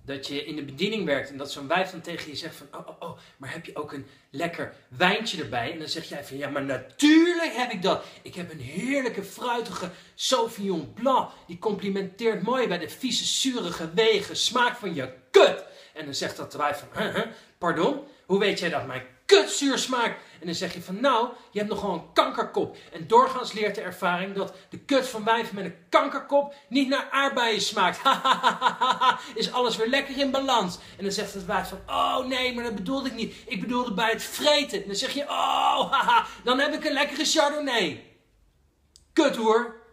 dat je in de bediening werkt en dat zo'n wijf dan tegen je zegt van, oh, maar heb je ook een lekker wijntje erbij? En dan zeg jij van, ja, maar natuurlijk heb ik dat. Ik heb een heerlijke, fruitige Sauvignon Blanc. Die complimenteert mooi bij de vieze, zurige wegen smaak van je kut. En dan zegt dat de wijf van, pardon? Hoe weet jij dat mijn kut zuur smaakt? En dan zeg je van, nou, je hebt nogal een kankerkop. En doorgaans leert de ervaring dat de kut van wijven met een kankerkop niet naar aardbeien smaakt. Is alles weer lekker in balans. En dan zegt het wijf van, oh nee, maar dat bedoelde ik niet. Ik bedoelde bij het vreten. En dan zeg je, oh, haha, dan heb ik een lekkere Chardonnay. Kut hoor.